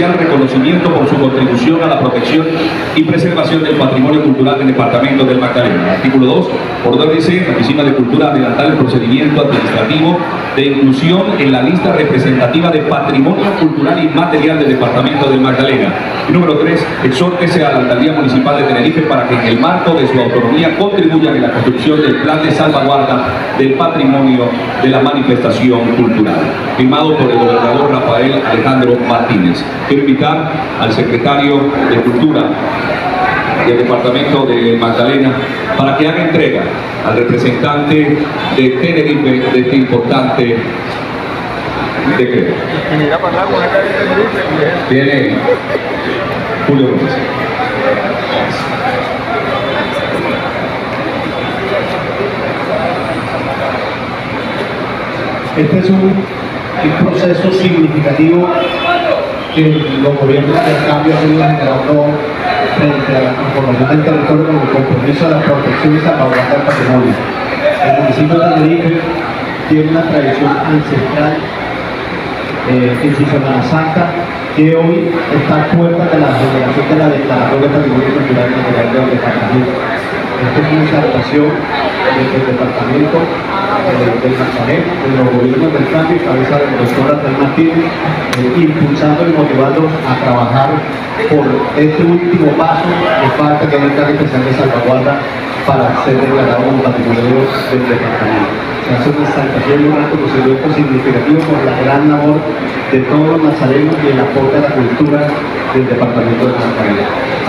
especial reconocimiento por su contribución a la protección y preservación del patrimonio cultural del Departamento del Magdalena. Artículo 2. Ordénese la Oficina de Cultura adelantar el procedimiento administrativo de inclusión en la lista representativa de patrimonio cultural inmaterial del Departamento del Magdalena. Y número 3. Exhórtese a la Alcaldía Municipal de Tenerife para que en el marco de su autonomía contribuyan en la construcción del plan de salvaguarda del patrimonio de la manifestación cultural. Firmado por el gobernador Rafael Alejandro Martínez. Quiero invitar al secretario de Cultura del Departamento de Magdalena para que haga entrega al representante de Tenerife de este importante decreto. Viene Julio Gómez. Este es un proceso significativo que los gobiernos del cambio han ido generando frente a la transformación del territorio con el compromiso de la protección y salvaguarda del patrimonio. El municipio de Tenerife tiene una tradición ancestral en su Semana Santa que hoy está a puertas de la celebración de la Declaración de Patrimonio Cultural Inmaterial del Departamento. Esta es una celebración del Departamento del Magdalena, de los gobiernos del cambio, cabeza del doctor Rafael Martínez, impulsando y motivando a trabajar por este último paso que falta, que es el plan especial de salvaguarda para ser declarado como patrimonio del departamento. Se hace una exaltación y un reconocimiento significativo por la gran labor de todos los nazarenos y el aporte a la cultura del departamento de Magdalena.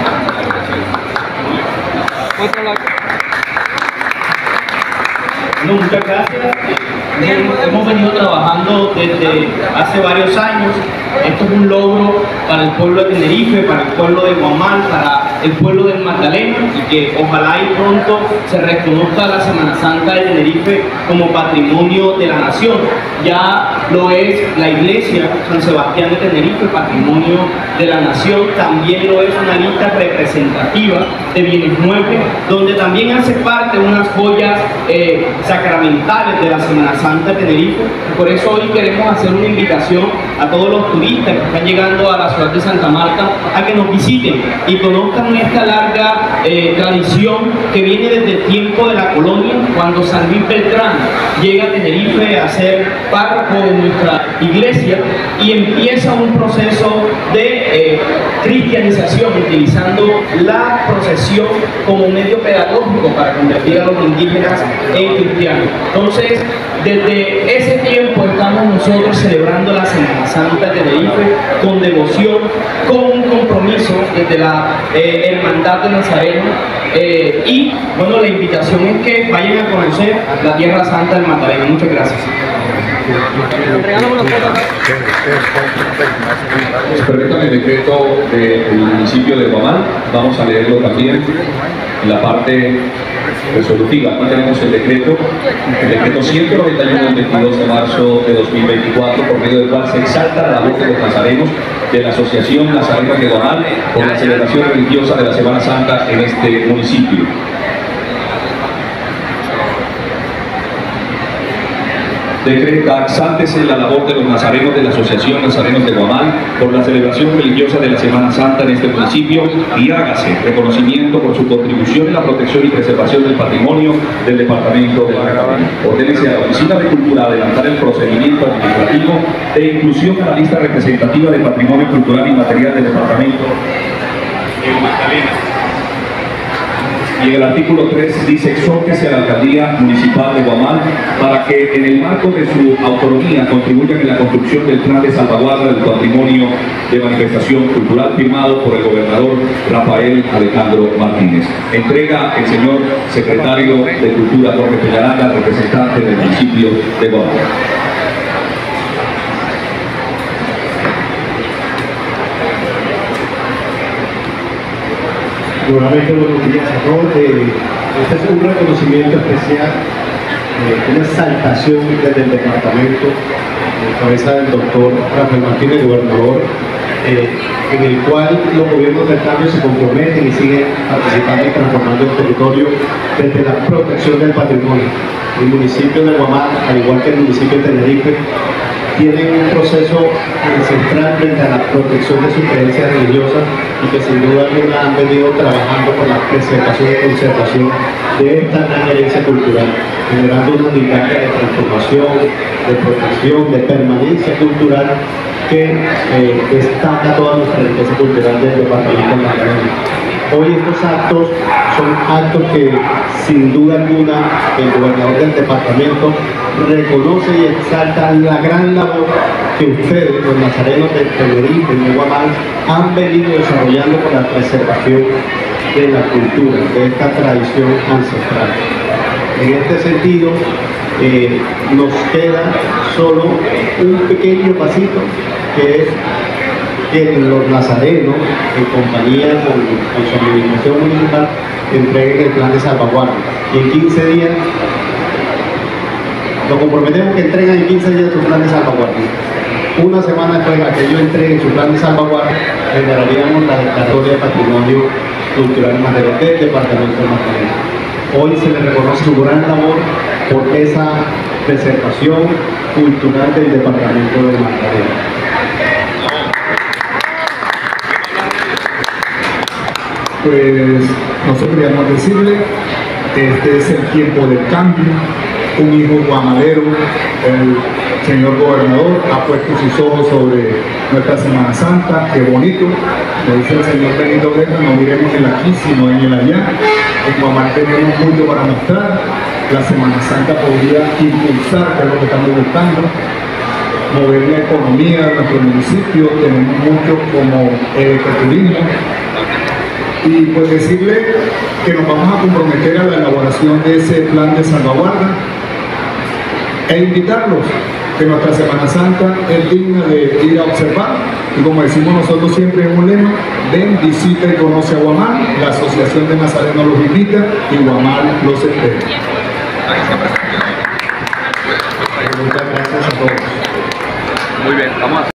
No, muchas gracias. Hemos venido trabajando desde hace varios años. Esto es un logro para el pueblo de Tenerife, para el pueblo de Guamal, para el pueblo del Magdalena, y que ojalá y pronto se reconozca la Semana Santa de Tenerife como patrimonio de la nación. Ya lo es la iglesia San Sebastián de Tenerife, patrimonio de la nación. También lo es una lista representativa de bienes muebles, donde también hace parte unas joyas sacramentales de la Semana Santa de Tenerife. Por eso hoy queremos hacer una invitación a todos los turistas que están llegando a la ciudad de Santa Marta a que nos visiten y conozcan esta larga tradición que viene desde el tiempo de la colonia, cuando San Luis Beltrán llega a Tenerife a ser párroco de nuestra iglesia y empieza un proceso de cristianización, utilizando la procesión como medio pedagógico para convertir a los indígenas en cristianos. Entonces, desde ese tiempo estamos nosotros celebrando la Semana Santa de Tenerife con devoción, con un compromiso desde la Hermandad de Nazareno, y bueno, la invitación es que vayan a conocer la Tierra Santa del Magdalena. Muchas gracias. Permítame el decreto del municipio de Guamal. Vamos a leerlo también en la parte resolutiva. Aquí tenemos el decreto 191 del 22 de marzo de 2024, por medio del cual se exalta la labor de los nazarenos de la Asociación Nazarenos de Guamal por la celebración religiosa de la Semana Santa en este municipio. Decreta, exáltese la labor de los nazarenos de la Asociación Nazarenos de Guamal por la celebración religiosa de la Semana Santa en este municipio y hágase reconocimiento por su contribución en la protección y preservación del patrimonio del Departamento de Magdalena. Ordénese a la Oficina de Cultura adelantar el procedimiento administrativo de inclusión a la lista representativa de patrimonio cultural inmaterial del Departamento de Magdalena. Y en el artículo 3 dice: exhórtese a la Alcaldía Municipal de Guamal para que en el marco de su autonomía contribuyan en la construcción del plan de salvaguarda del patrimonio de manifestación cultural, firmado por el gobernador Rafael Alejandro Martínez. Entrega el señor secretario de Cultura, Jorge Peñaranda, representante del municipio de Guamal. Nuevamente buenos días a todos. Este es un reconocimiento especial, una exaltación desde el departamento, en cabeza del doctor Rafael Martínez, gobernador, en el cual los gobiernos del cambio se comprometen y siguen participando y transformando el territorio desde la protección del patrimonio. El municipio de Guamal, al igual que el municipio de Tenerife, tienen un proceso ancestral frente a la protección de sus creencias religiosas y que sin duda alguna han venido trabajando por la preservación y conservación de esta gran herencia cultural, generando una dinámica de transformación, de protección, de permanencia cultural que destaca toda nuestra riqueza cultural del departamento de Magdalena. Hoy estos actos son actos que sin duda alguna el gobernador del departamento reconoce y exalta la gran labor que ustedes, los nazarenos de Tenerife y de Guamal, han venido desarrollando por la preservación de la cultura, de esta tradición ancestral. En este sentido, nos queda solo un pequeño pasito, que es que los nazarenos, en compañía con su administración municipal, entreguen el plan de salvaguardia. Y en 15 días, nos comprometemos que entregan en 15 días su plan de salvaguardia. Una semana después de que ellos entreguen su plan de salvaguardia, generaríamos la declaratoria de patrimonio cultural material del departamento de Magdalena. Hoy se le reconoce su gran labor por esa preservación cultural del departamento de Magdalena. Pues nosotros queríamos decirle que este es el tiempo del cambio. Un hijo guamalero, el señor gobernador, ha puesto sus ojos sobre nuestra Semana Santa. Qué bonito, lo dice el señor Benito Guerra, no miremos el aquí sino en el allá. En Guamal tenemos mucho para mostrar. La Semana Santa podría impulsar, que es lo que estamos buscando, mover la economía de nuestro municipio. Tenemos mucho como ecoturismo. Y pues decirle que nos vamos a comprometer a la elaboración de ese plan de salvaguarda e invitarlos, que nuestra Semana Santa es digna de ir a observar, y como decimos nosotros siempre en un lema, ven, visita y conoce a Guamal. La Asociación de Nazarenos los invita y Guamal los espera. Muchas gracias a todos. Muy bien, vamos a